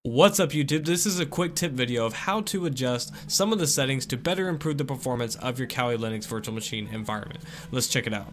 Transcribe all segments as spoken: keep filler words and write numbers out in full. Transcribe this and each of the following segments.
What's up YouTube? This is a quick tip video of how to adjust some of the settings to better improve the performance of your Kali Linux virtual machine environment. Let's check it out.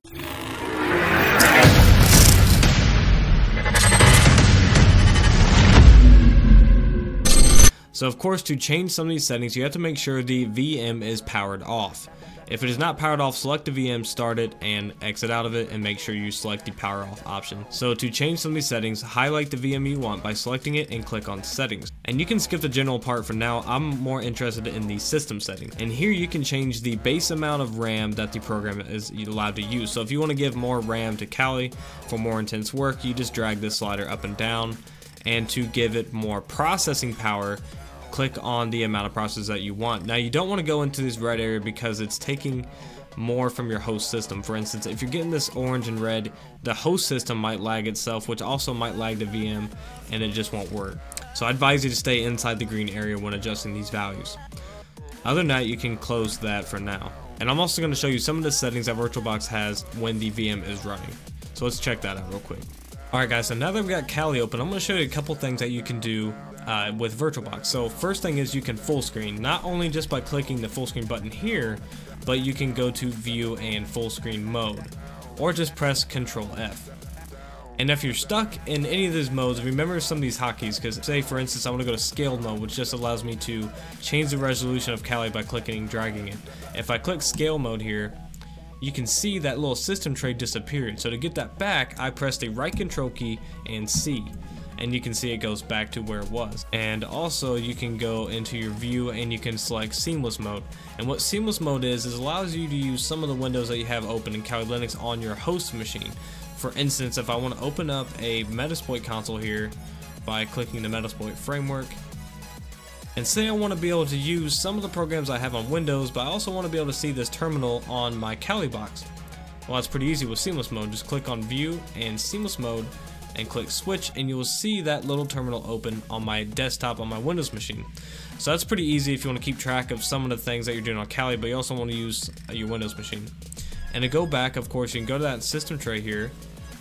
So of course, to change some of these settings, you have to make sure the V M is powered off. If it is not powered off, select the V M, start it, and exit out of it, and make sure you select the power off option. So to change some of these settings, highlight the V M you want by selecting it and click on settings. And you can skip the general part for now. I'm more interested in the system setting. And here you can change the base amount of RAM that the program is allowed to use. So if you want to give more RAM to Kali for more intense work, you just drag this slider up and down. And to give it more processing power, click on the amount of processors that you want. Now you don't want to go into this red area because it's taking more from your host system. For instance, if you're getting this orange and red, the host system might lag itself, which also might lag the V M, and it just won't work. So I advise you to stay inside the green area when adjusting these values. Other than that, you can close that for now. And I'm also going to show you some of the settings that Virtualbox has when the V M is running. So let's check that out real quick. Alright guys, so now that we've got Kali open, I'm going to show you a couple things that you can do uh, with Virtualbox. So first thing is you can full screen, not only just by clicking the full screen button here, but you can go to view and full screen mode, or just press control F. And if you're stuck in any of these modes, remember some of these hotkeys, because say for instance I want to go to scaled mode, which just allows me to change the resolution of Kali by clicking and dragging it. If I click scale mode here, you can see that little system tray disappeared. So to get that back, I press the right control key and C, and you can see it goes back to where it was. And also you can go into your view and you can select seamless mode. And what seamless mode is, is allows you to use some of the windows that you have open in Kali Linux on your host machine. For instance, if I want to open up a Metasploit console here by clicking the Metasploit framework, and say I want to be able to use some of the programs I have on Windows, but I also want to be able to see this terminal on my Kali box. Well, that's pretty easy with seamless mode. Just click on view and seamless mode and click switch, and you will see that little terminal open on my desktop on my Windows machine. So that's pretty easy if you want to keep track of some of the things that you're doing on Kali, but you also want to use your Windows machine. And to go back, of course, you can go to that system tray here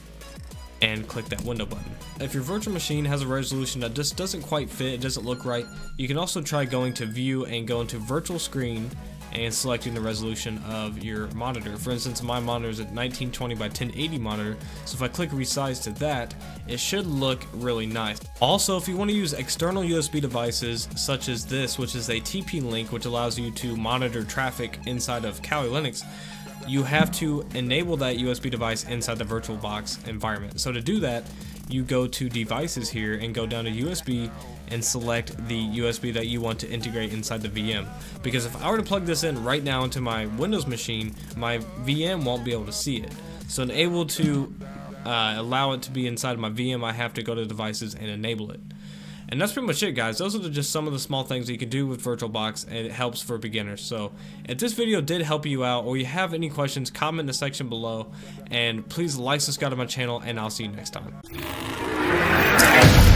and click that window button. If your virtual machine has a resolution that just doesn't quite fit, it doesn't look right, you can also try going to view and go into virtual screen and selecting the resolution of your monitor. For instance, my monitor is at nineteen twenty by ten eighty monitor, so if I click resize to that, it should look really nice. Also, if you want to use external U S B devices such as this, which is a T P link which allows you to monitor traffic inside of Kali Linux, you have to enable that U S B device inside the Virtualbox environment. So to do that, you go to devices here and go down to U S B and select the U S B that you want to integrate inside the V M. Because if I were to plug this in right now into my Windows machine, my V M won't be able to see it. So in able to uh, allow it to be inside of my V M, I have to go to devices and enable it. And that's pretty much it, guys. Those are just some of the small things that you can do with Virtualbox, and it helps for beginners. So if this video did help you out, or you have any questions, comment in the section below, and please like, subscribe to my channel, and I'll see you next time.